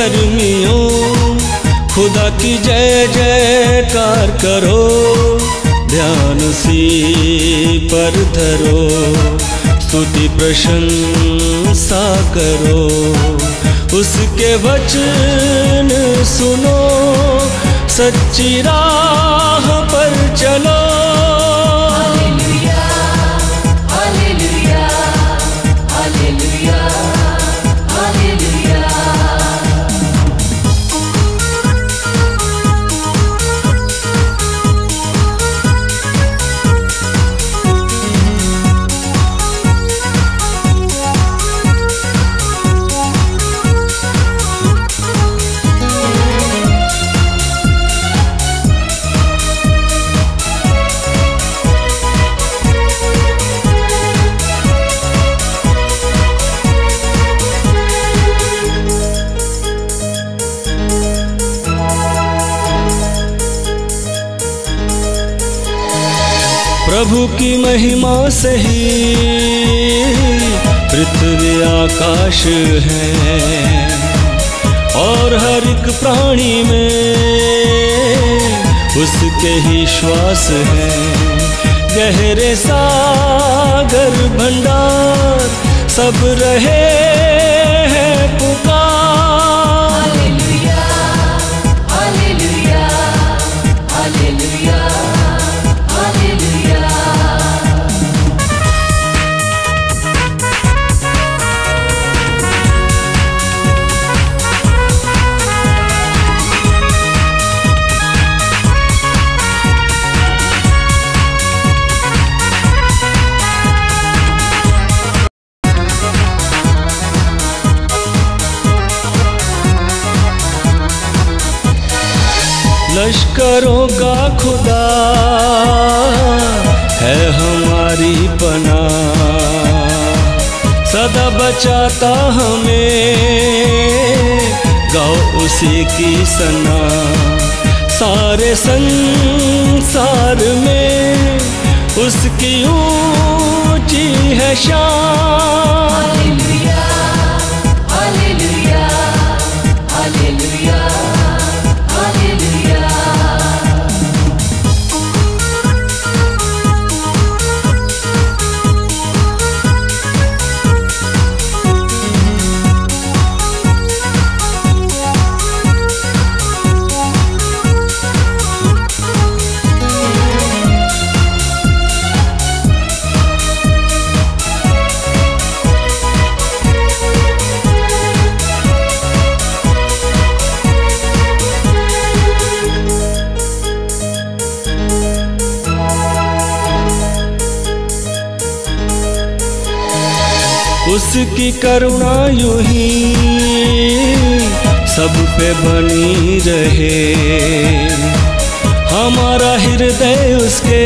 धर्मियों, खुदा की जय जयकार करो, ध्यान सी पर धरो, स्तुति प्रशंसा करो, उसके वचन सुनो, सच्ची राह पर चलो। Hallelujah, hallelujah, hallelujah, hallelujah. प्रभु की महिमा से ही पृथ्वी आकाश है, और हर एक प्राणी में उसके ही श्वास है। गहरे सागर भंडार सब रहे हैं पुकार। Hallelujah, hallelujah, hallelujah, hallelujah. लश्करों का खुदा है हमारी पनाह, सदा बचाता हमें, गाओ उसी की सना। सारे संसार में उसकी ऊंची है शान। Hallelujah, hallelujah, hallelujah, hallelujah. उसकी करुणा यूं ही सब पे बनी रहे, हमारा हृदय उसके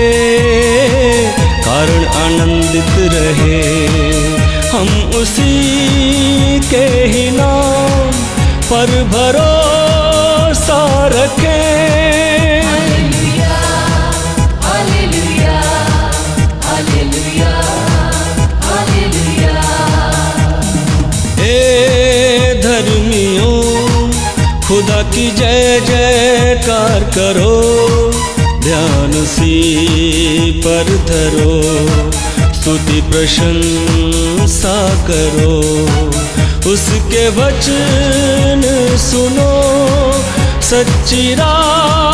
कारण आनंदित रहे। हम उसी के ही नाम पर भरोसा रखें। Hallelujah, hallelujah, hallelujah, hallelujah. हे धर्मियों, खुदा की जय जयकार करो, ध्यान सी पर धरो, स्तुति प्रशंसा करो, उसके वचन सुनो, सच्ची राह